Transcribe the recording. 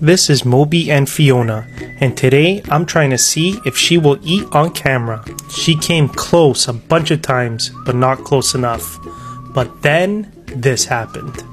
This is Moby and Fiona, and today I'm trying to see if she will eat on camera. She came close a bunch of times, but not close enough. But then this happened.